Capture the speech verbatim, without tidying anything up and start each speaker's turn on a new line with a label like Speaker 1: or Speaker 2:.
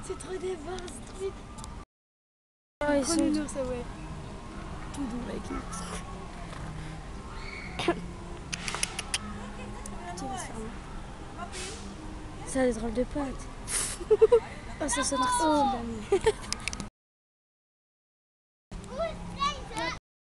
Speaker 1: C'est trop débat ce truc.
Speaker 2: Ah, ils sont...
Speaker 1: Nounours, ouais. Tout doux avec nous.
Speaker 2: Ça a des drôles de pattes.
Speaker 1: Oh, ça sonne
Speaker 2: Oh.